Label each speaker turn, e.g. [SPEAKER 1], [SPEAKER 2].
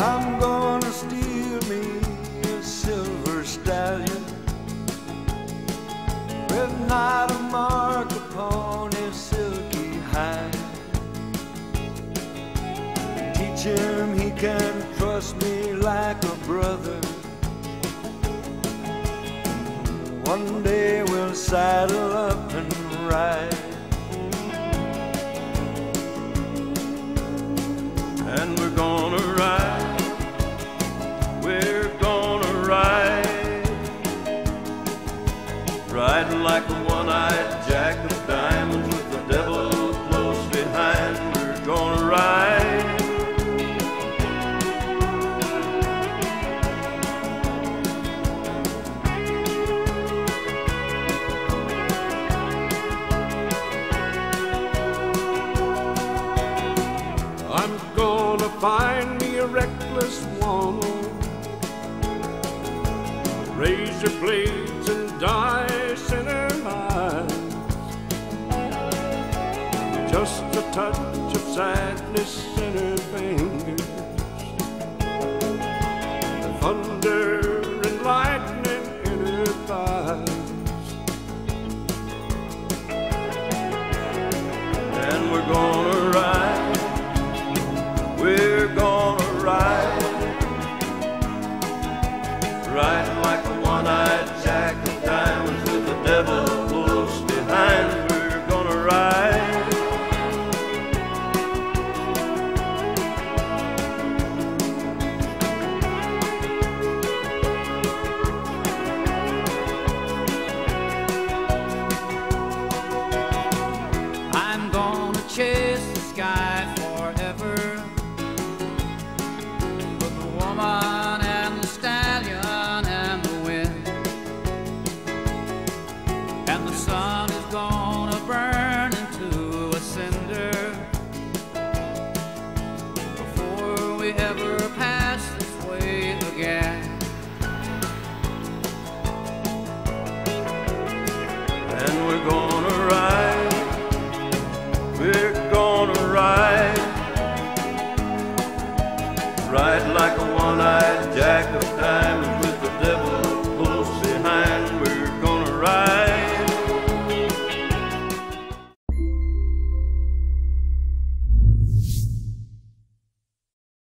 [SPEAKER 1] I'm gonna steal me a silver stallion with not a mark upon his silky hide. Teach him he can trust me like a brother. One day we'll saddle up and ride. And we're gonna ride, we're gonna ride, riding like a one-eyed jack of diamonds with the devil close behind. We're gonna ride.
[SPEAKER 2] I'm gonna find me a reckless woman, razor blades and dice in her eyes, just a touch of sadness in her fingers, the thunder and lightning in her thighs.
[SPEAKER 1] And we're gonna ride, we're gonna ride, riding like a one-eyed jack of diamonds with the devil close behind. We're gonna ride.
[SPEAKER 3] I'm gonna chase the sky forever with the woman and the stallion and the wind. And the sun is gonna burn into a cinder before we ever pass this way again.
[SPEAKER 1] And we're gonna ride, we're gonna ride, ride like a one-eyed jack of diamonds